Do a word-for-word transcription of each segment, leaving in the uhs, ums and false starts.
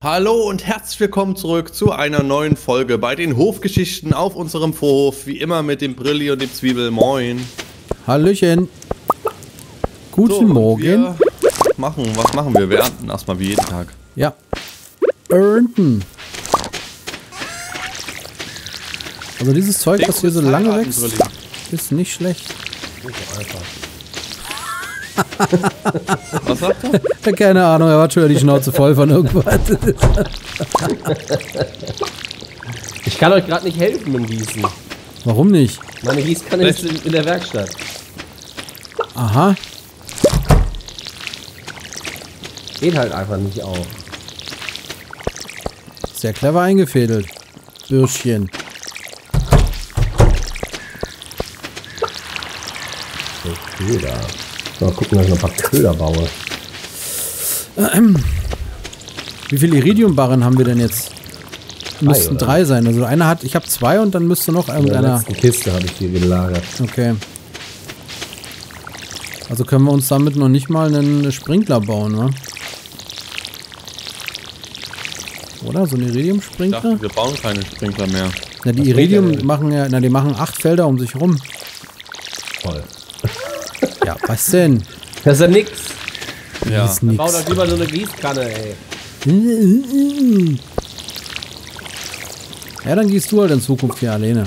Hallo und herzlich willkommen zurück zu einer neuen Folge bei den Hofgeschichten auf unserem Vorhof. Wie immer mit dem Brilli und dem Zwiebel. Moin. Hallöchen. Guten So, Morgen. Wir machen, was machen wir? Wir ernten erstmal wie jeden Tag. Ja. Ernten. Also dieses Zeug, Denk, das hier so das lange heiraten, wächst, Brilli. ist nicht schlecht. Was sagt er? Ja, keine Ahnung, er hat schon wieder die Schnauze voll von irgendwas. Ich kann euch gerade nicht helfen mit dem Gießen. Warum nicht? Meine Gießkanne ist in, in der Werkstatt. Aha. Geht halt einfach nicht auf. Sehr clever eingefädelt. Bürschchen. So, Köder. Mal gucken, dass ich noch ein paar Köder baue. Wie viele Iridiumbarren haben wir denn jetzt? Müssten oder? drei sein. Also einer hat, ich habe zwei und dann müsste noch In der irgendeiner. letzten Kiste habe ich hier gelagert. Okay. Also können wir uns damit noch nicht mal einen Sprinkler bauen, wa? Oder? So ein Ich Iridium-Sprinkler? dachte, wir bauen keine Sprinkler mehr. Na, die Was Iridium bringt der denn? machen ja, na, die machen acht Felder um sich rum. Toll. Ja, was denn? Das ist ja nix. Ja. Das ist nix. Bau doch lieber so eine Gießkanne, ey. Ja, dann gießt du halt in Zukunft hier alleine.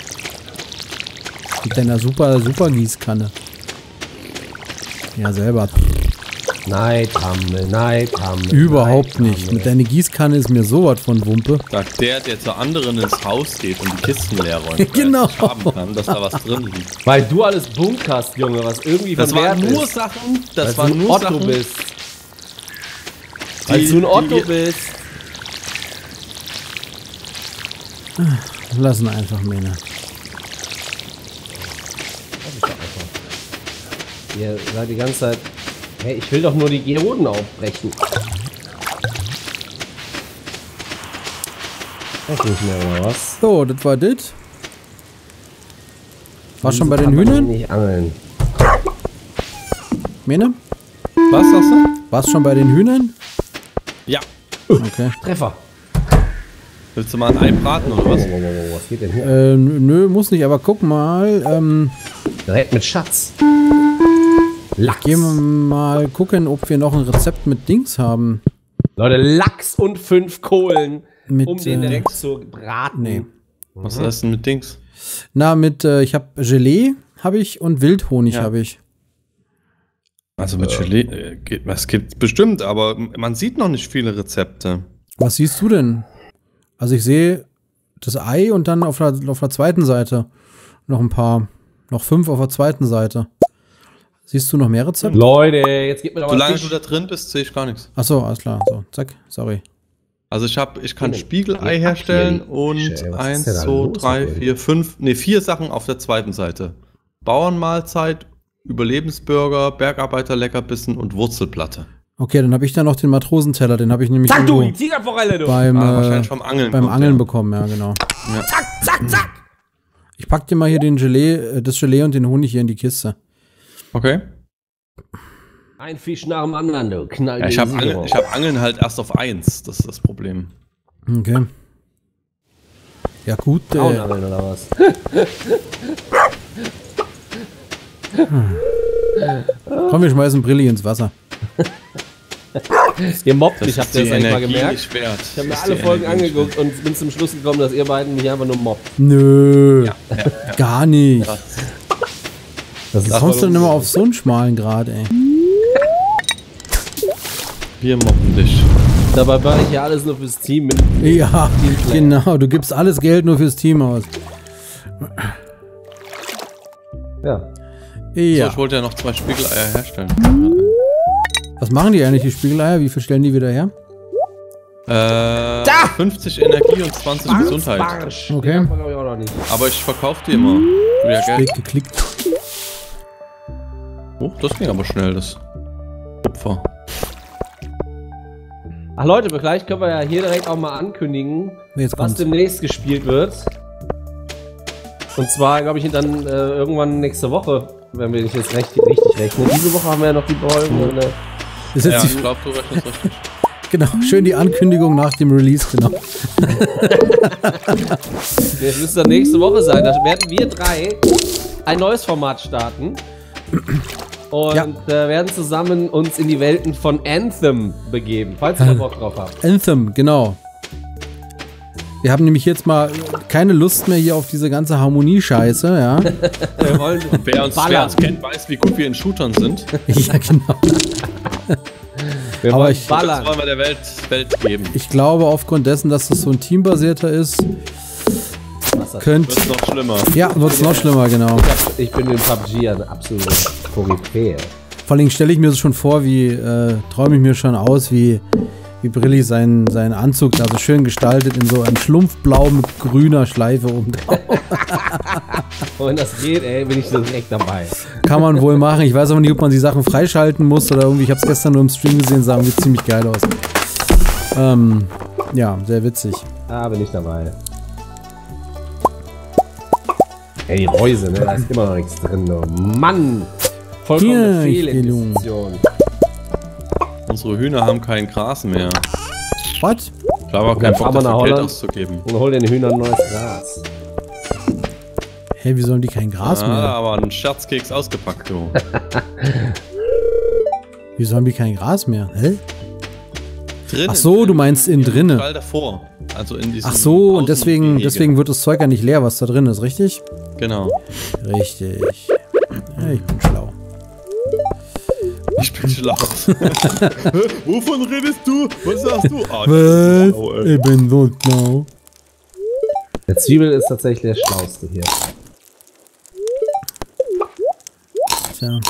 Mit deiner super, super Gießkanne. Ja, selber. Neidhammel, Neidhammel. Überhaupt Neidhammel. nicht. Mit deiner Gießkanne ist mir sowas von Wumpe. Sagt der, der zur anderen ins Haus geht und die Kisten leer räumt. weil Genau. er nicht haben kann, dass da was drin liegt. Weil du alles bunkerst, Junge, was irgendwie Das von waren Wert nur ist. Sachen, das Weil waren du ein nur Otto Sachen, bist. Weil du ein Otto die, bist. Lassen einfach, Männer. Ihr seid die ganze Zeit... Hey, ich will doch nur die Geoden aufbrechen. Das nicht mehr, oder was? So, das war das. War schon bei Wieso den kann man Hühnern? nicht angeln. Mene? Was sagst du? War's schon bei den Hühnern? Ja. Okay. Treffer. Willst du mal ein Ei braten oder was? Was geht denn hier? Äh, nö, muss nicht, aber guck mal. Ähm, Gerät mit Schatz. Lachs. gehen wir mal gucken, ob wir noch ein Rezept mit Dings haben. Leute, Lachs und fünf Kohlen, Mit, um den äh, direkt zu braten. nee. Was ist denn mit Dings? Na, mit, äh, ich habe Gelee, habe ich, und Wildhonig Ja. habe ich. Also mit Gelee, äh, geht, es gibt bestimmt, aber man sieht noch nicht viele Rezepte. Was siehst du denn? Also ich sehe das Ei und dann auf der, auf der zweiten Seite noch ein paar. Noch fünf auf der zweiten Seite. Siehst du noch mehr Rezepte? Leute, jetzt gib mir doch mal Solange Fisch. du da drin bist, sehe ich gar nichts. Achso, alles klar. So, zack, sorry. Also ich habe, ich kann Nee, Spiegelei nee, herstellen Ach, und ey, was ist eins, denn da zwei, los drei, mit euch? vier, fünf, nee, vier Sachen auf der zweiten Seite. Bauernmahlzeit, Überlebensburger, Bergarbeiter-Leckerbissen und Wurzelplatte. Okay, dann habe ich da noch den Matrosenteller, den habe ich nämlich Zack, du, irgendwo die Tigerforelle, du. beim, Ah, äh, wahrscheinlich vom Angeln. beim kommt Angeln der. bekommen, ja, genau. Zack, zack, zack. Ich pack dir mal hier den Gelee, äh, das Gelee und den Honig hier in die Kiste. Okay. Ein Fisch nach dem anderen, du. Knall Ja, ich den habe Sicher Angeln, raus. ich hab Angeln halt erst auf eins. Das ist das Problem. Okay. Ja gut, äh, Frauenangeln oder was? komm, wir schmeißen Brilli ins Wasser. Ihr mobbt Das mich, habt ist ihr die das eigentlich mal Energie gemerkt? nicht wert. Ich habe mir Das ist alle die Folgen Energie nicht angeguckt und bin zum Schluss gekommen, dass ihr beiden mich einfach nur mobbt. Nö, wert. Ja, ja, gar nicht. ja. Das Wie ist kommst du denn immer auf so einen schmalen Grad, ey? Wir mobben dich. Dabei mache ich ja alles nur fürs Team mit. Ja, Teamplayer. genau, du gibst alles Geld nur fürs Team aus. Ja. So, Ja. ich wollte ja noch zwei Spiegeleier herstellen. Was machen die eigentlich, die Spiegeleier? Wie viel stellen die wieder her? Äh, fünfzig Energie und zwanzig Gesundheit. Barsch. Okay. Den hat man, glaub ich, auch noch nicht. Aber ich verkaufe die immer. Für ja Geld. Spät geklickt. Oh, das ging aber schnell, das Opfer. Ach Leute, gleich können wir ja hier direkt auch mal ankündigen, Jetzt was kommt's. demnächst gespielt wird. Und zwar, glaube ich, dann äh, irgendwann nächste Woche, wenn wir nicht jetzt recht, richtig rechnen. Diese Woche haben wir ja noch die Folgen. Äh, Ist jetzt Ja, die, ich glaube, du rechnest richtig. Genau, schön die Ankündigung nach dem Release, genau. Jetzt müsste nächste Woche sein. Da werden wir drei ein neues Format starten. Und Ja. äh, werden zusammen uns in die Welten von Anthem begeben, falls ihr da Bock drauf habt. Anthem, genau. Wir haben nämlich jetzt mal keine Lust mehr hier auf diese ganze Harmonie-Scheiße, ja. Wir wollen Wer uns, wer ballern. uns kennt, weiß, wie gut wir in Shootern sind. Ja, genau. Wir Aber wollen ich- Das ballern. wollen wir der Welt, Welt geben. Ich glaube, aufgrund dessen, dass das so ein teambasierter ist, Was das- könnt... Wird noch schlimmer. Ja, wird es noch schlimmer, genau. Ich, hab, ich bin in P U B G eine absolute Koryphäe. Vor allem stelle ich mir das schon vor, wie, äh, träume ich mir schon aus, wie, wie Brilli seinen, seinen Anzug da so schön gestaltet in so einem Schlumpfblau mit grüner Schleife oben drauf. Und wenn das geht, ey, bin ich direkt dabei. Kann man wohl machen. Ich weiß aber nicht, ob man die Sachen freischalten muss oder irgendwie. Ich habe es gestern nur im Stream gesehen, sah irgendwie ziemlich geil aus. Ähm, ja, sehr witzig. Da bin ich dabei. Ey, die Reuse, ne? Da ist immer noch nichts drin, ne? Mann! Vollkommene Hier, ich Fehlinvestition. Unsere Hühner haben kein Gras mehr. Was? Ich habe auch keinen Bock, fahren wir nach dafür Geld Holland. auszugeben. Und hol den Hühnern neues Gras. Hey, wie sollen die kein Gras Ah, mehr? aber ein Scherzkeks ausgepackt, du. Wie sollen die kein Gras mehr? Hä? Drinnen. Ach so, du meinst innen Im drinne. Stall davor. Also in diesem Ach so, und Außen- deswegen, Gehege. deswegen wird das Zeug ja nicht leer, was da drin ist, richtig? Genau. Richtig. Ja, ich bin schlau. Ich bin schlau. Wovon redest du? Was sagst du? Ah, ich bin schlau, Was? ey. Ich bin so schlau. Der Zwiebel ist tatsächlich der schlauste hier. Tja.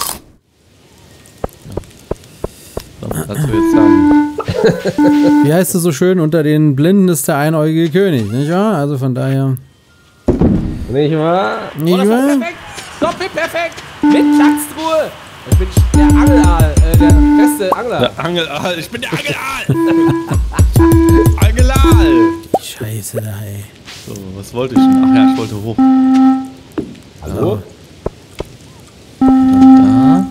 Was kannst du jetzt sagen? Wie heißt es so schön? Unter den Blinden ist der einäugige König, nicht wahr? Also von daher. Nicht wahr? Nicht oh, das war wahr? perfekt! Doppel perfekt! Mit Schatztruhe! Ich bin der Angelaal, äh, der beste Angler. Der Angelaal. Ich bin der Angelaal. Angelaal. Scheiße da, ey. So, was wollte ich denn? Ach ja, ich wollte hoch. Hallo? Da.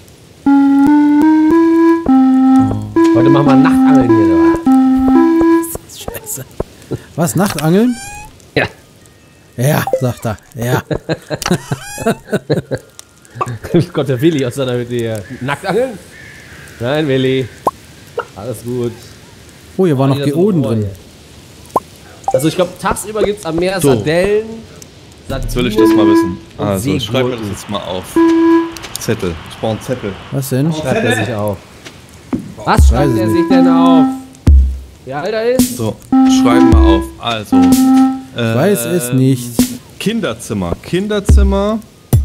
Heute machen wir Nachtangeln hier, oder? Scheiße. Was, Nachtangeln? Ja. Ja, sagt er. Ja. Gott, der Willi aus seiner Hütte hier. Nacktangeln? Nein, Willi. Alles gut. Oh, hier war noch Wieder so ein Geoden Rohr drin. hier. Also ich glaube, tagsüber gibt es am Meer So. Sardellen. Jetzt will ich das mal wissen. Und Also, Seegurken. schreib mir das jetzt mal auf. Zettel. Ich brauche einen Zettel. Was denn? Schreibt er sich auf. Was schreibt Weiß ich er nicht. sich denn auf? Wie alt er ist? So, schreib mal auf. Also. Ich weiß es ähm, nicht. Kinderzimmer. Kinderzimmer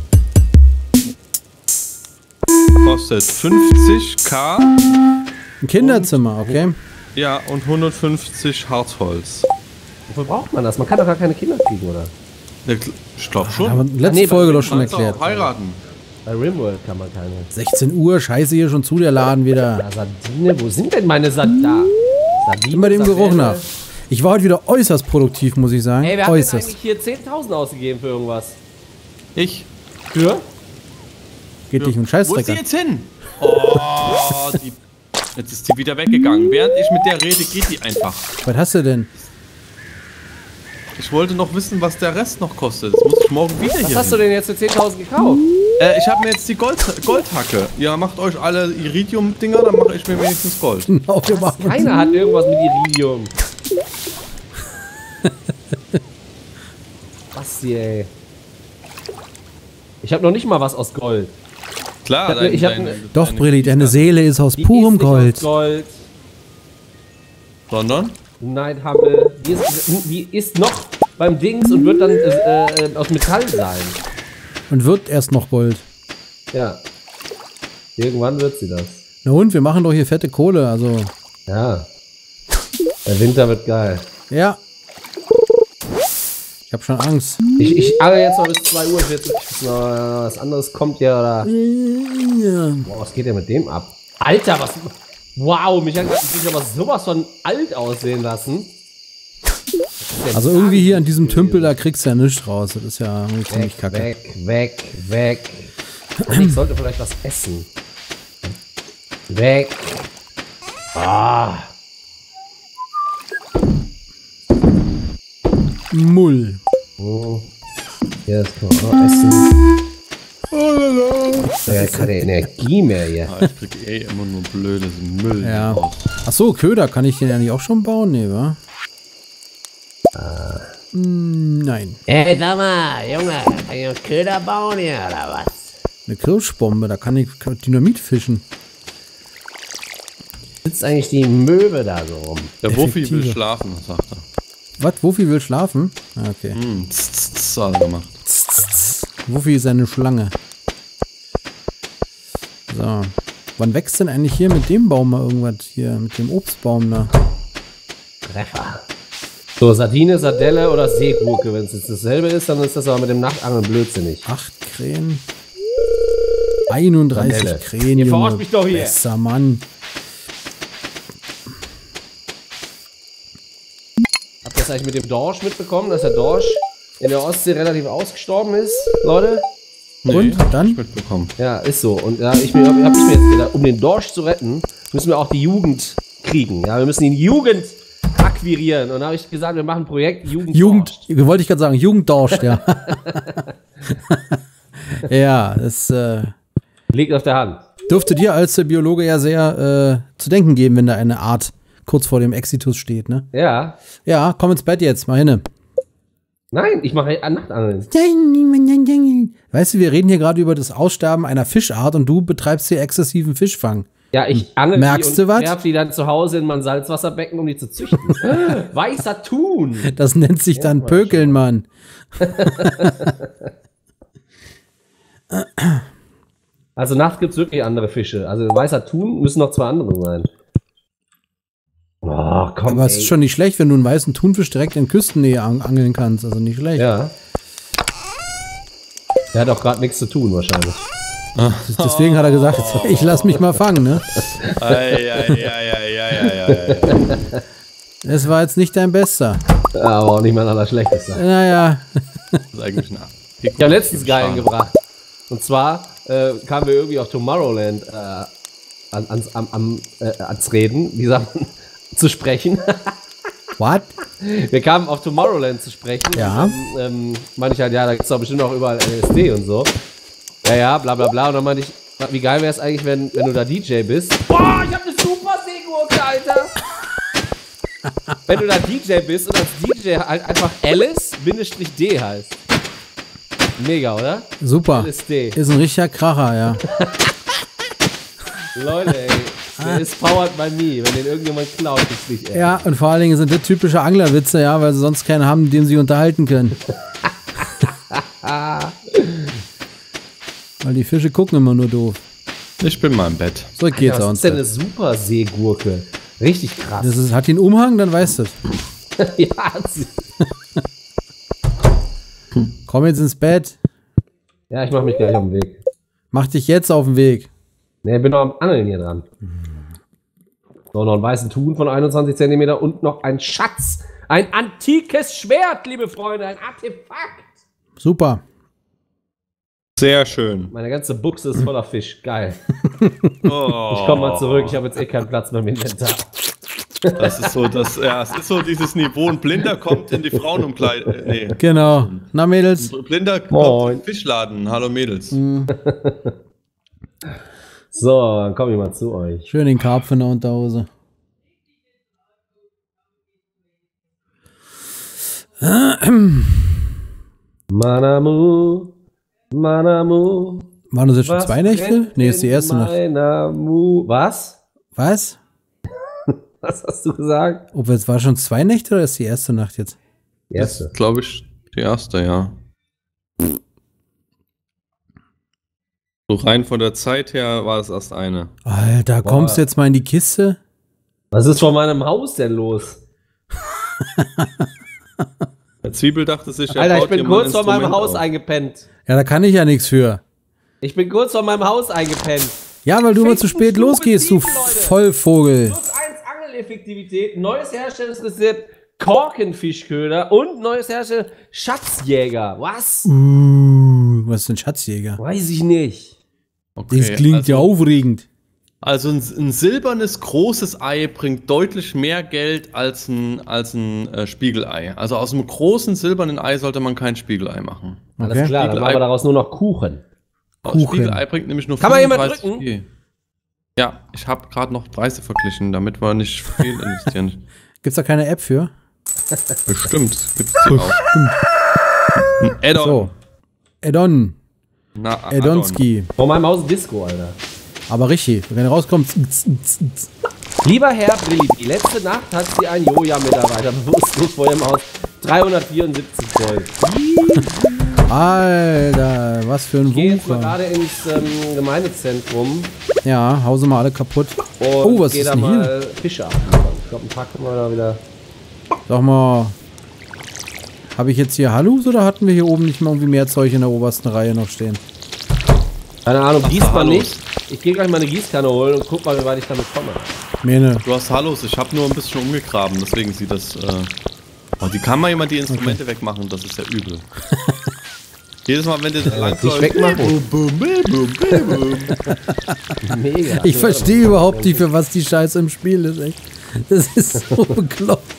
kostet fünfzigtausend. Ein Kinderzimmer, okay. Ja, und hundertfünfzig Hartholz. Wofür braucht man das? Man kann doch gar keine Kinder kriegen, oder? Ja, kl- ich glaube schon. Haben wir letzte nee, bei Folge dem doch schon Kannst erklärt. auch heiraten. Bei Rimworld kann man keine. sechzehn Uhr, scheiße, hier schon zu, der Laden wieder. Ja, Sardine, wo sind denn meine Sardinen? Da. Sardine, Immer dem Geruch Sardelle. nach. Ich war heute wieder äußerst produktiv, muss ich sagen. Ey, wer hat denn äußerst. eigentlich hier zehntausend ausgegeben für irgendwas? Ich. Für? Geht dich um Wo ist Scheißdreck sie an. jetzt hin? Oh, die, jetzt ist die wieder weggegangen. Während ich mit der rede, geht die einfach. Was hast du denn? Ich wollte noch wissen, was der Rest noch kostet. Das muss ich morgen wieder Was hier hast du hin. denn jetzt für zehntausend gekauft? Äh, ich habe mir jetzt die Gold, Goldhacke. Ihr macht euch alle Iridium-Dinger, dann mache ich mir wenigstens Gold. Genau, wir machen uns- Keiner hat irgendwas mit Iridium. Was hier, ey? Ich habe noch nicht mal was aus Gold. Klar, Ich hab ne- ich hab ne- Doch, deine- Brilli, deine Seele ist aus Die purem ist nicht Gold. Aus Gold. Sondern? Night Hubble. Die ist, die ist noch beim Dings und wird dann äh, äh, aus Metall sein. Und wird erst noch Gold. Ja. Irgendwann wird sie das. Na und, wir machen doch hier fette Kohle, also. Ja. Der Winter wird geil. Ja. Ich hab schon Angst. Ich, ich angel jetzt noch bis zwei Uhr. Ich will jetzt nicht wissen, ob was anderes kommt ja oder. Boah, was geht denn mit dem ab? Alter, was. Wow, mich hat mich aber sowas von alt aussehen lassen. Also irgendwie hier an diesem Tümpel, da kriegst du ja nichts raus. Das ist ja irgendwie ziemlich Weg, kacke. weg, weg, weg. Und ich sollte vielleicht was essen. Weg. Ah. Mull. Oh. Ja, das kann man auch essen. Ja, keine Energie mehr hier. Ah, ich krieg eh immer nur blödes Müll. Ja. raus. Achso, Köder, kann ich den ja nicht auch schon bauen? Nee, wa? Ah. Mm, nein. Ey, sag mal, Junge, kann ich noch Köder bauen hier, oder was? Eine Kirschbombe, da kann ich Dynamit fischen. Sitzt eigentlich die Möwe da so rum? Der Wuffi will Effektive. schlafen, sagt er. Was? Wuffi will schlafen? Ah, okay. Hm, tss, tss, tss, hat er gemacht. Wuffi ist eine Schlange. So. Wann wächst denn eigentlich hier mit dem Baum mal irgendwas hier? Mit dem Obstbaum da? Treffer. So, Sardine, Sardelle oder Seegurke. Wenn es jetzt dasselbe ist, dann ist das aber mit dem Nachtangeln blödsinnig. Acht Krähen. einunddreißig Sardelle. Krähen, Ihr Junge. verarscht mich doch hier. Besser, Mann. Habt ihr das eigentlich mit dem Dorsch mitbekommen, dass der Dorsch in der Ostsee relativ ausgestorben ist, Leute? Und dann? Mitbekommen. Ja, ist so. Und ja, ich mir, hab ich mir jetzt gedacht, um den Dorsch zu retten, müssen wir auch die Jugend kriegen. Ja, wir müssen die Jugend akquirieren. Und da habe ich gesagt, wir machen ein Projekt Jugend. Jugend, wollte ich gerade sagen, Jugenddorscht, ja. Ja, das äh, Liegt auf der Hand. dürfte dir als äh, Biologe ja sehr äh, zu denken geben, wenn da eine Art kurz vor dem Exitus steht, ne? Ja. Ja, komm ins Bett jetzt, mal hin. Nein, ich mache Nachtangeln. Weißt du, wir reden hier gerade über das Aussterben einer Fischart und du betreibst hier exzessiven Fischfang. Ja, ich angel Merkst die du und was? werf die dann zu Hause in mein Salzwasserbecken, um die zu züchten. Weißer Thun. Das nennt sich dann Ja, Pökeln, Mann. Also nachts gibt es wirklich andere Fische. Also weißer Thun müssen noch zwei andere sein. Oh, komm, Aber es ey. ist schon nicht schlecht, wenn du einen weißen Thunfisch direkt in Küstennähe an angeln kannst. Also nicht schlecht. Ja. Der hat auch gerade nichts zu tun wahrscheinlich. Deswegen hat er gesagt, ich lass mich mal fangen, ne? Ei, ei, ei, ei, ei, ei, ei. Es war jetzt nicht dein Bester. Ja, aber auch nicht mein allerschlechtester. Naja. Das ist eigentlich ein Ich habe letztens geilen gebracht. Und zwar äh, kamen wir irgendwie auf Tomorrowland äh, an, ans, am, am, äh, ans Reden, wie sagt man, zu sprechen. What? Wir kamen auf Tomorrowland zu sprechen. Ja. Und dann, ähm, meinte ich halt, ja, da gibt es doch bestimmt auch überall L S D und so. Ja, ja, bla bla bla. Und dann meinte ich, wie geil wäre es eigentlich, wenn, wenn du da D J bist. Boah, ich hab eine super Seegurke, Alter. Wenn du da D J bist und als D J halt einfach Alice-D heißt. Mega, oder? Super. L S D. Ist ein richtiger Kracher, ja. Leute, ey. Der ist powered by me. Wenn den irgendjemand klaut, ist nicht, ey. Ja, und vor allen Dingen sind das typische Anglerwitze, ja, weil sie sonst keinen haben, mit dem sie unterhalten können. Weil die Fische gucken immer nur doof. Ich bin mal im Bett. So geht's Was auch. ist denn eine super Seegurke? Richtig krass. Das ist, hat den Umhang, dann weißt du es. ja, hat sie. Komm jetzt ins Bett. Ja, ich mach mich gleich auf den Weg. Mach dich jetzt auf den Weg. Ne, ich bin noch am Angeln hier dran. So, noch einen weißen Thun von einundzwanzig Zentimeter und noch ein Schatz. Ein antikes Schwert, liebe Freunde. Ein Artefakt. Super. Sehr schön. Meine ganze Buchse ist voller Fisch. Geil. Oh, Ich komme mal zurück. Ich habe jetzt eh keinen Platz mehr im Inventar. das ist so, das, ja, es ist so dieses Niveau. Ein Blinder kommt in die Frauenumkleide. Äh, nee. Genau. Na, Mädels. Ein Blinder kommt Moin. in den Fischladen. Hallo Mädels. So, dann komme ich mal zu euch. Schön den Karpfen in der Unterhose. Manamu, Manamu. Waren das jetzt schon was zwei Nächte? brennt Nee, ist die in erste Nacht. meiner Mu- Was? Was? Was hast du gesagt? Ob es war schon zwei Nächte oder ist die erste Nacht jetzt? Erste. Glaube ich, die erste, ja. So rein von der Zeit her war es erst eine. Alter, kommst du jetzt mal in die Kiste? Was ist von meinem Haus denn los? Der Zwiebel dachte sich, er Alter, ich baut bin hier mal ein kurz vor meinem Instrument Haus auf. eingepennt. Ja, da kann ich ja nichts für. Ich bin kurz vor meinem Haus eingepennt. Ja, weil du immer zu Finden, spät Stube, losgehst, du sieben, Leute. Vollvogel. Plus eins Angeleffektivität, neues Herstellungsrezept, Korkenfischköder und neues Herstell Schatzjäger. Was? Uh, was ist denn Schatzjäger? Weiß ich nicht. Okay, Das klingt also, ja aufregend. Also ein, ein silbernes, großes Ei bringt deutlich mehr Geld als ein, als ein äh, Spiegelei. Also aus einem großen silbernen Ei sollte man kein Spiegelei machen. Alles Okay. klar, dann machen wir daraus nur noch Kuchen. Kuchen. Kuchen. Spiegelei bringt nämlich nur Kann man jemand fünfunddreißig drücken? G. Ja, ich habe gerade noch Preise verglichen, damit wir nicht viel investieren. Gibt's da keine App für? Bestimmt gibt's die auch. Ein Add-on. So. Addon. Na, Addonski. Vor meinem Haus Disco, Alter. Aber richtig, wenn er rauskommt. z- z- z- Lieber Herr Brilli, die letzte Nacht hat sie ein Joja-Mitarbeiter bewusstlos vor ihrem Haus dreihundertvierundsiebzig Gold. Alter, was für ein Ich gehe jetzt mal Wucher. gerade ins ähm, Gemeindezentrum Ja, hause mal alle kaputt. und Oh, was gehe ist da denn hier? mal Fische abliefern. Ich glaube, ein paar können wir da wieder... Sag mal, habe ich jetzt hier Halus oder hatten wir hier oben nicht mal irgendwie mehr Zeug in der obersten Reihe noch stehen? Keine Ahnung, gießt man Hallos. nicht. Ich gehe gleich mal eine Gießkanne holen und guck mal, wie weit ich damit komme. Mene. Du hast Hallos, ich habe nur ein bisschen umgegraben, deswegen sieht das. Äh oh, die kann man jemand die Instrumente wegmachen, das ist ja übel. Jedes Mal, wenn du da lang nicht wegmachen. Boom, boom, boom, boom, boom. Mega. Ich verstehe überhaupt nicht, für was die Scheiße im Spiel ist, echt. Das ist so bekloppt.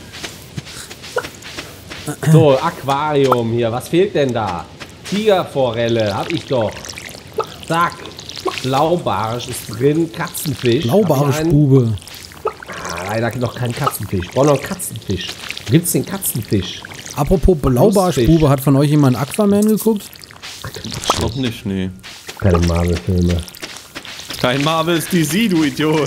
So, Aquarium hier. Was fehlt denn da? Tigerforelle, hab ich doch. Zack. Blaubarsch ist drin. Katzenfisch. Blaubare Hab ich einen? Spube. Ah, leider noch kein Katzenfisch. Ich brauche noch einen Katzenfisch. Wo gibt's den Katzenfisch? Apropos Blaubarspube, hat von euch jemand Aquaman geguckt? Noch nicht, nee. Keine Marvel-Filme. Kein Marvel's D C, du Idiot.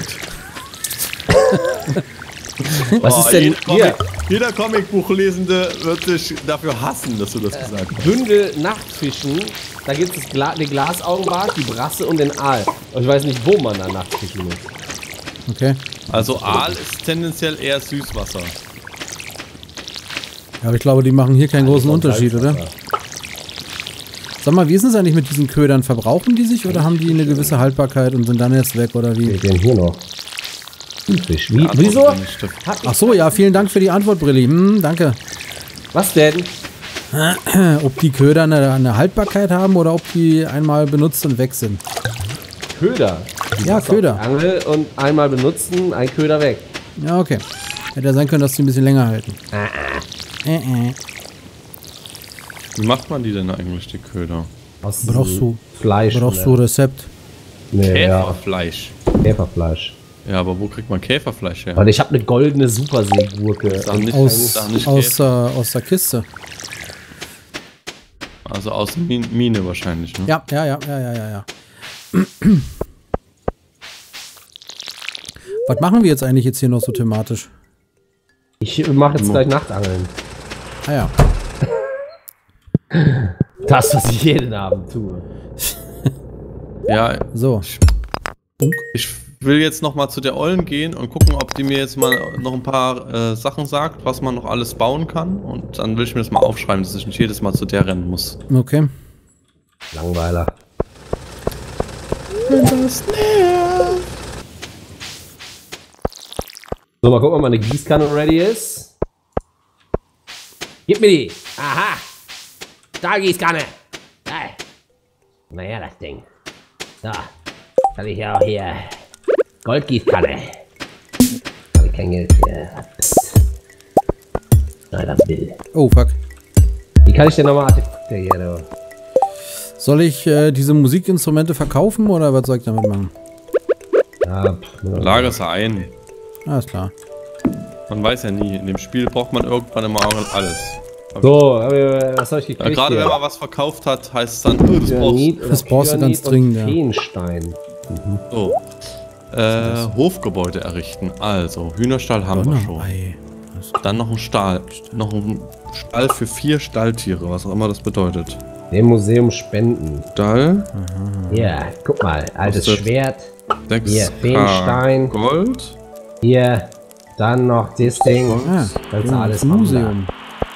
Was Oh, ist denn jeder, hier? Comic, jeder Comicbuchlesende wird dich dafür hassen, dass du das gesagt hast. Bündel Nachtfischen. Da gibt es Gla den Glasaugenbarsch, die Brasse und den Aal. Und ich weiß nicht, wo man da Nachtfischen muss. Okay. Also Aal ist tendenziell eher Süßwasser. Ja, aber ich glaube, die machen hier keinen großen Unterschied, oder? Sag mal, wie ist es eigentlich mit diesen Ködern? Verbrauchen die sich oder haben die eine gewisse Haltbarkeit und sind dann erst weg, oder wie? Was denn hier noch? Fisch. Wie, Antwort wieso? ist nicht, Stefan. Hab ich, Ach so, ja, vielen Dank für die Antwort, Brilli. Hm, danke. was denn? Ob die Köder eine, eine Haltbarkeit haben oder ob die einmal benutzt und weg sind. Köder. Ja, Köder. Angel und einmal benutzen, ein Köder weg. Ja, okay. Hätte ja sein können, dass die ein bisschen länger halten. Äh, äh. Wie macht man die denn eigentlich, die Köder? Aus Brauchst du, Fleisch. brauchst du Rezept? Nee, ja, Käferfleisch. Käferfleisch. Ja, aber wo kriegt man Käferfleisch her? Und ich habe eine goldene Superseegurke. Sag nicht, Aus, sag nicht aus, äh, Käfer. aus der Kiste. Also aus Min Mine wahrscheinlich, ne? Ja, ja, ja, ja, ja, ja, ja. Was machen wir jetzt eigentlich jetzt hier noch so thematisch? Ich mache jetzt gleich Nachtangeln. Ah ja. Das, was ich jeden Abend tue. Ja, So. ich will jetzt noch mal zu der Ollen gehen und gucken, ob die mir jetzt mal noch ein paar äh, Sachen sagt, was man noch alles bauen kann. Und dann will ich mir das mal aufschreiben, dass ich nicht jedes Mal zu der rennen muss. Okay. Langweiler. So, mal gucken, ob meine Gießkanne ready ist. Gib mir die. Aha. Da, Gießkanne. Da. Naja, das Ding. So. Kann ich ja auch hier. Goldgießkanne. Hab ich kein Geld für. Nein, das will. Oh, fuck. Wie kann ich denn nochmal Artefakte hier, du? Soll ich äh, diese Musikinstrumente verkaufen oder was soll ich damit machen? Ja, pff, Lager es ein. Alles klar. Man weiß ja nie. In dem Spiel braucht man irgendwann immer auch alles. So, hab ich- was soll ich Ja, gekriegt gerade hier? wenn man was verkauft hat, heißt es dann, oh, das brauchst Granit oder Das brauchst du ganz Kyanit und dringend, ja. Feenstein. du. So. Äh, Hofgebäude errichten. Also, Hühnerstall haben wir schon. Ei. Dann noch ein Stall. Noch ein Stall für vier Stalltiere, was auch immer das bedeutet. Dem Museum spenden. Stall, Hier, guck mal, altes Was ist das? Schwert. sechs Hier, Feenstein. Gold. Hier, dann noch das Ding. Ah, Kannst du ja, alles das Museum.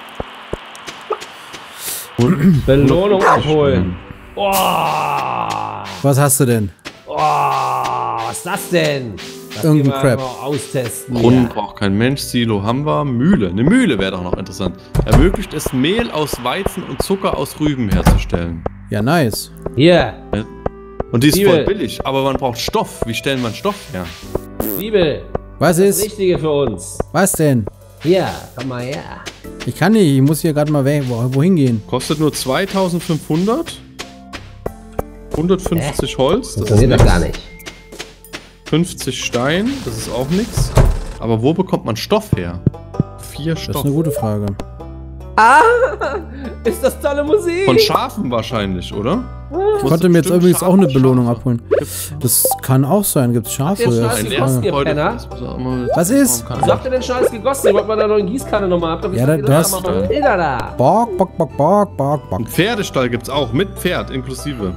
Und Belohnung abholen. Fleisch. Boah, Was hast du denn? boah, was ist das denn? Das Irgendein gehen wir Crap. mal austesten. Brunnen hier. braucht kein Mensch. Silo haben wir. Mühle. Eine Mühle wäre doch noch interessant. Ermöglicht es, Mehl aus Weizen und Zucker aus Rüben herzustellen. Ja, nice. Hier, Und die ist Liebe. voll billig, aber man braucht Stoff. Wie stellen wir Stoff her? Liebe, Was das ist? Richtige für uns. Was denn? Hier, komm mal her. Ich kann nicht, ich muss hier gerade mal we- wo, wohin gehen. Kostet nur zweitausendfünfhundert. hundertfünfzig Holz. Das ist Funktioniert doch nix. gar nicht. fünfzig Stein. Das ist auch nichts. Aber wo bekommt man Stoff her? Vier Das ist Stoff. eine gute Frage. Ah, ist das tolle Musik. Von Schafen wahrscheinlich, oder? Ich konnte mir jetzt übrigens auch eine Belohnung abholen. Das kann auch sein. Gibt's Schafe? Habt ihr Ja, schon ist alles die gegossen, Frage. ihr Penner? Was ist? Wieso habt ihr denn schon alles gegossen? Ihr wollt mal da noch eine Gießkanne nochmal. Habt ihr Ja, gesagt, da- ihr das- sollt da mal Bilder da. Bock, bock, bock, bock, bock, bock. Ein Pferdestall gibt's auch, mit Pferd inklusive.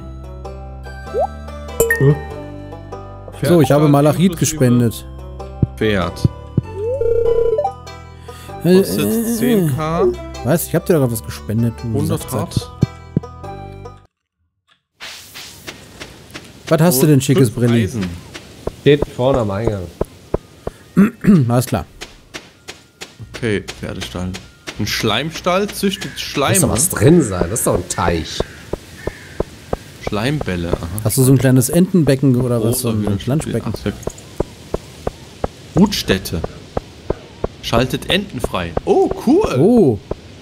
So, ich habe Pferdestall Malachit inklusive gespendet. Pferd. Äh, Kostet äh, zehn K, Was? Ich hab dir doch was gespendet. du hundert Saftsack. Hart. Was hast du denn schickes fünf Brilli? Eisen. Steht vorne am Eingang. Hm, alles klar. Okay, Pferdestall. Ein Schleimstall züchtet Da muss Schleim. doch was drin sein. Das ist doch ein Teich. Schleimbälle. Aha. Hast du so ein kleines Entenbecken oder was? So Rosa ein wieder Planschbecken. Ach, Brutstätte. Schaltet Enten frei. Oh, cool. Oh.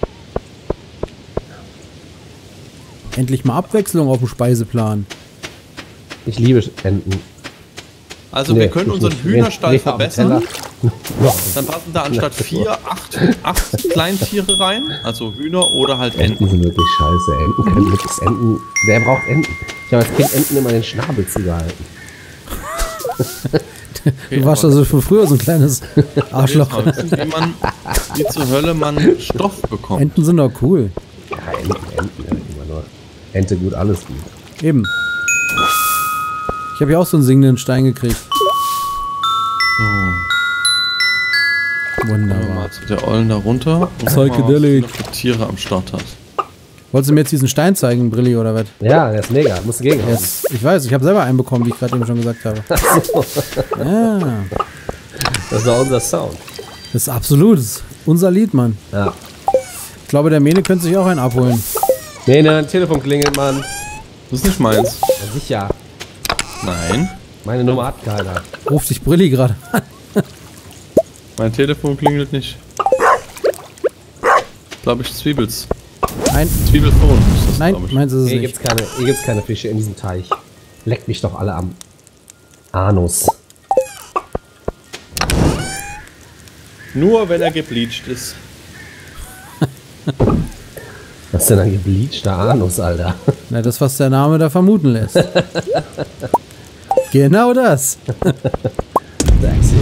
Endlich mal Abwechslung auf dem Speiseplan. Ich liebe Enten. Also Nee, wir können ich unseren nicht. Hühnerstall Nee, nee, auf dem verbessern. Teller. Noch. Dann passen da anstatt vier, acht, acht Kleintiere rein. Also Hühner oder halt Enten Enten. sind wirklich scheiße. Enten können wirklich Enten. Wer braucht Enten? Ich habe als Kind Enten immer den Schnabel zugehalten. Du warst also schon früher so ein kleines Arschloch. Jetzt mal wissen, wie man, wie zur Hölle man Stoff bekommt. Enten sind doch cool. Ja, Enten, Enten, ja, immer nur. Ente gut, alles gut. Eben. Ich habe ja auch so einen singenden Stein gekriegt. Gehen wir Wunderbar. mal zu der Ollen da runter. Und Psychedelic. gucken mal, was die noch für Tiere am Start hat. Wolltest du mir jetzt diesen Stein zeigen, Brilli, oder was? Ja, der ist mega. Musst du gegenhauen. Yes. Ich weiß, ich habe selber einen bekommen, wie ich gerade eben schon gesagt habe. Ja, Das ist doch unser Sound. das ist absolut. Das ist unser Lied, Mann. Ja. Ich glaube, der Mene könnte sich auch einen abholen. Nee, ne, ein Telefon klingelt, Mann. Das ist nicht meins. Ja, sicher. Nein. Meine Nummer hat keiner. Ruft dich Brilli gerade an. Mein Telefon klingelt nicht. Glaube ich Zwiebels. Nein, Zwiebelphone ist das, nein, glaub ich. meins ist es Hier nicht. gibt's keine, hier gibt's keine Fische in diesem Teich. Leckt mich doch alle am Anus. Nur wenn er gebleached ist. Was ist denn ein gebleachter Anus, Alter? Na, das, was der Name da vermuten lässt. Genau das. Sexy.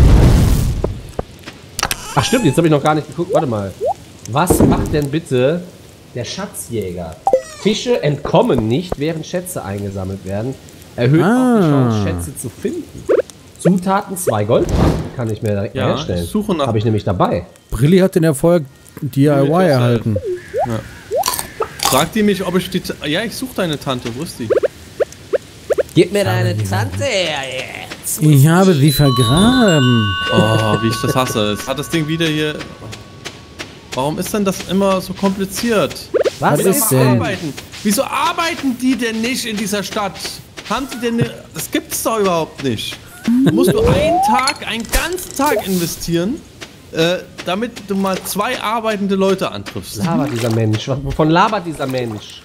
Ach stimmt, jetzt habe ich noch gar nicht geguckt. Warte mal. Was macht denn bitte der Schatzjäger? Fische entkommen nicht, während Schätze eingesammelt werden. Erhöht Ah. auch die Chance, Schätze zu finden. Zutaten, zwei Goldbarren kann ich mir direkt Ja, herstellen. ich suche nach- Habe ich nämlich dabei. Brilli hat den Erfolg D I Y erhalten. Fragt die mich, ob ich die... Ta ja, ich suche deine Tante. Wo ist die? Gib mir deine Tante her jetzt. Ich habe sie vergraben. Oh, wie ich das hasse. Jetzt hat das Ding wieder hier... Warum ist denn das immer so kompliziert? Was Was Wieso ist mal denn? arbeiten? Wieso arbeiten die denn nicht in dieser Stadt? Haben die denn... Ne das gibt's doch überhaupt nicht. Da musst du einen Tag, einen ganzen Tag investieren, äh, damit du mal zwei arbeitende Leute antriffst. Labert dieser Mensch? Wovon labert dieser Mensch?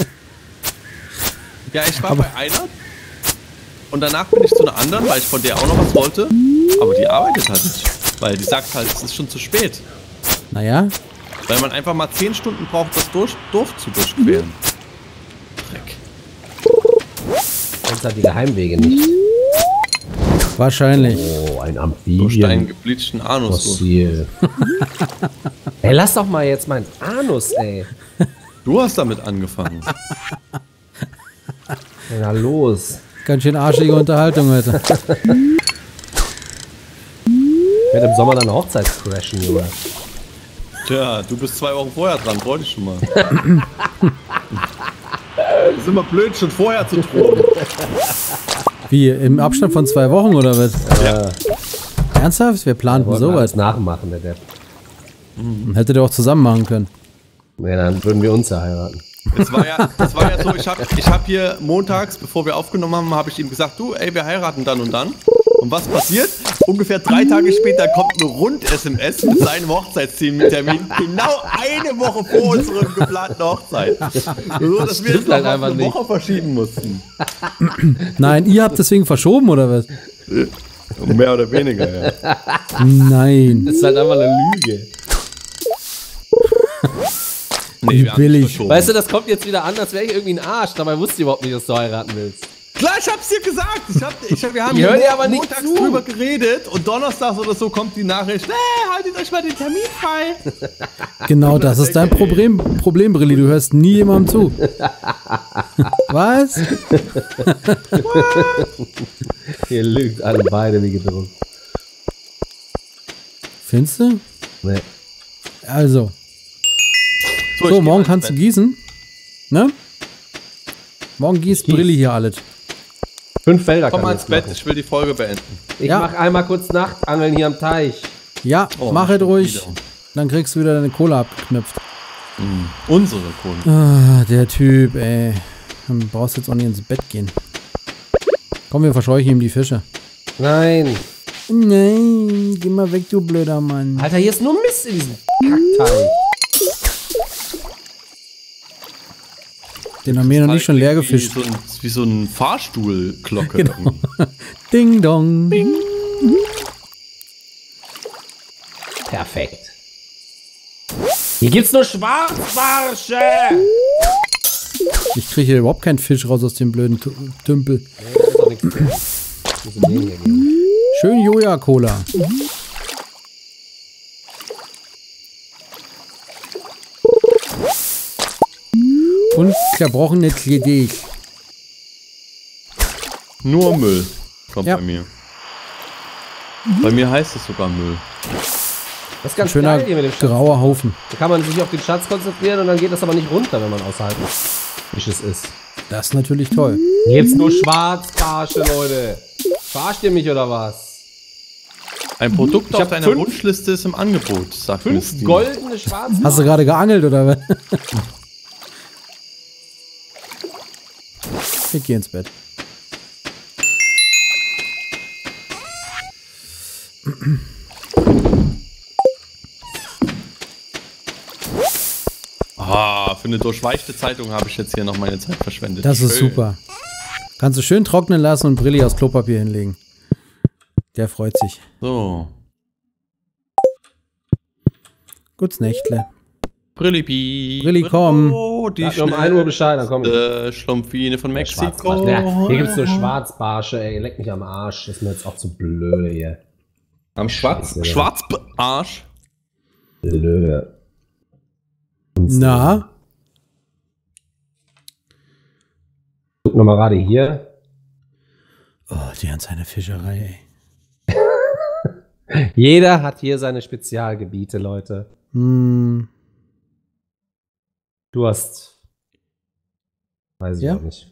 Ja, ich war bei einer und danach bin ich zu einer anderen, weil ich von der auch noch was wollte. Aber die arbeitet halt nicht. Weil die sagt halt, es ist schon zu spät. Naja, Weil man einfach mal zehn Stunden braucht, das durch, Dorf zu durchqueren. Dreck. Uns hat die Geheimwege nicht. wahrscheinlich. Oh, ein Durch deinen Amphibien. gebleachten Anus. durch. Fossil. Ey, lass doch mal jetzt meinen Anus, ey. Du hast damit angefangen. Na los. Ganz schön arschige Unterhaltung heute. Ich werde im Sommer dann eine Hochzeit crashen, Junge. Tja, du bist zwei Wochen vorher dran, freut dich schon mal. Das ist immer blöd, schon vorher zu drohen. Wie, im Abstand von zwei Wochen oder was? Ja. Ernsthaft? Wir planten Wollten alles sowas. nachmachen, der Depp. Hättet ihr auch zusammen machen können. Ja, dann würden wir uns ja heiraten. Es war ja, das war ja so, ich habe ich hab hier montags, bevor wir aufgenommen haben, habe ich ihm gesagt, du, ey, wir heiraten dann und dann. Und was passiert? Ungefähr drei Tage später kommt eine Rund-S M S mit seinem Hochzeitstermin. Genau eine Woche vor unserer geplanten Hochzeit. So, dass wir jetzt noch halt eine Woche verschieben mussten. Nein, ihr habt deswegen verschoben, oder was? Mehr oder weniger, ja. Nein. Das ist halt einfach eine Lüge. Nee, wir haben billig. nicht verschoben. Weißt du, das kommt jetzt wieder an, als wäre ich irgendwie ein Arsch. Dabei wusste ich überhaupt nicht, dass du heiraten willst. Klar, ich hab's dir gesagt. Ich hab, ich hab, wir haben Die hier hören dir Mo- aber nicht montags zu. drüber geredet und donnerstags oder so kommt die Nachricht, hey, haltet euch mal den Termin frei. Genau, das ist dein Problem, Problem, Brilli. Du hörst nie jemandem zu. Was? Ihr lügt alle beide wie gedruckt. Findest du? Nee. Also. ich So, geh morgen mal kannst du ins gießen. Ne? Morgen gießt Gieß. Brilli hier alles. Fünf Felder Komm kann mal ich ins Bett, machen. ich will die Folge beenden. Ich Ja. mach einmal kurz Nachtangeln hier am Teich. Ja, Oh, mach es schon ruhig. wieder. Dann kriegst du wieder deine Kohle abgeknüpft. Unsere Kunden. Ah, der Typ, ey. Dann brauchst du jetzt auch nicht ins Bett gehen. Komm, wir verscheuchen ihm die Fische. Nein. Nein, geh mal weg, du blöder Mann. Alter, hier ist nur Mist in diesem Kackteich. Den haben wir noch nicht schon leer gefischt. Wie so ein, wie so ein Fahrstuhlglocke. Genau. irgendwie. Ding dong. Perfekt. Hier gibt's nur Schwarzbarsche. Ich kriege hier überhaupt keinen Fisch raus aus dem blöden Tu- Tümpel. Da ist doch nichts mehr. Muss in den hier gehen. Schön Joja-Cola. Und zerbrochene Kledech. Nur Müll kommt Ja. bei mir. Bei mir heißt es sogar Müll. Das ist ganz Schöner geil hier mit dem Schatz. grauer Haufen. Da kann man sich auf den Schatz konzentrieren und dann geht das aber nicht runter, wenn man außerhalb Fisches ist. Das ist natürlich toll. Hier gibt's nur Schwarzbarsche, Leute. Verarscht ihr mich oder was? Ein Produkt Ich auf hab deiner fünf- Wunschliste ist im Angebot, sagt mir Fünf Steam. goldene Schwarzbarsche. Hast du gerade geangelt oder was? Ich geh ins Bett. Ah, für eine durchweichte Zeitung habe ich jetzt hier noch meine Zeit verschwendet. Das ist Schön. super. Kannst du schön trocknen lassen und Brilli aus Klopapier hinlegen. Der freut sich. So. Gut's Nächtle. Brillipi. Brilli, komm. Oh, die Sag mir um ein Uhr Bescheid, dann komm ich. äh, Schlumpfine von Mexiko. Schwarzbarsche. Ja, hier gibt's nur Schwarzbarsche, ey. Leck mich am Arsch. Das ist mir jetzt auch zu blöde hier. Am Schwarz, Scheiße, ja. Schwarzarsch. Blöde. Na? Guck nochmal gerade hier. Oh, die hat seine Fischerei, ey. Jeder hat hier seine Spezialgebiete, Leute. Hm. Du hast. Weiß ich Ja? auch nicht.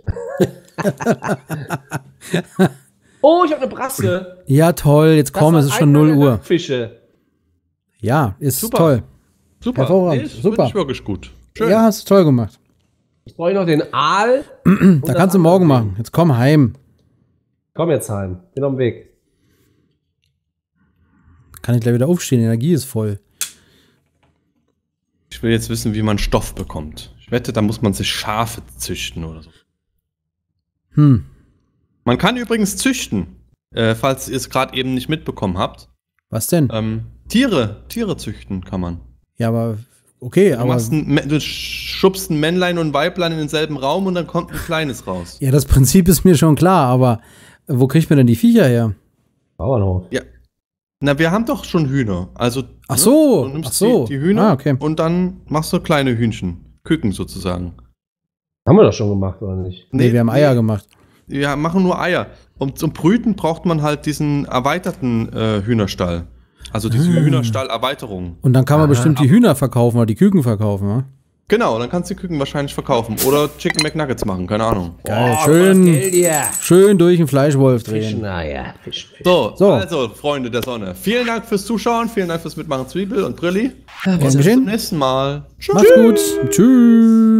Oh, ich habe eine Brasse. Ja, toll. Jetzt komm, Das es ist war schon einer null der Uhr. Nachtfische. Ja, ist Super. toll. Super. Hervorragend. Nee, ist Super. wirklich wirklich gut. Schön. Ja, hast du toll gemacht. Jetzt brauche ich noch den Aal. Da kannst du morgen machen. Jetzt komm heim. Komm jetzt heim. Bin auf dem Weg. Kann ich gleich wieder aufstehen. Die Energie ist voll. Ich will jetzt wissen, wie man Stoff bekommt. Ich wette, da muss man sich Schafe züchten oder so. Hm. Man kann übrigens züchten, äh, falls ihr es gerade eben nicht mitbekommen habt. Was denn? Ähm, Tiere, Tiere züchten kann man. Ja, aber okay, Du, aber machst ein, Mä- du schubst ein Männlein und ein Weiblein in denselben Raum und dann kommt ein kleines raus. ja, das Prinzip ist mir schon klar, aber wo kriegt man denn die Viecher her? Bauernhof. Ja. Na, wir haben doch schon Hühner. Also, Ach so, du nimmst ach so. Die, die Hühner Ah, okay. und dann machst du kleine Hühnchen. Küken sozusagen. Haben wir doch schon gemacht, oder nicht? Nee, wir haben Eier gemacht. Wir machen nur Eier. Und zum Brüten braucht man halt diesen erweiterten äh, Hühnerstall. Also diese Ah. Hühnerstall-Erweiterung. Und dann kann man Aha. bestimmt die Hühner verkaufen oder die Küken verkaufen, ne? Genau, dann kannst du die Küken wahrscheinlich verkaufen. Oder Chicken McNuggets machen, keine Ahnung. Geil, Oh, schön, Geld hier. schön durch den Fleischwolf drehen. Fischen, ah ja, Fisch, Fisch. So, So. also, Freunde der Sonne. Vielen Dank fürs Zuschauen, vielen Dank fürs Mitmachen, Zwiebel und Brilli. Gern Bis geschehen. zum nächsten Mal. Tschüss. Macht's gut. Tschüss.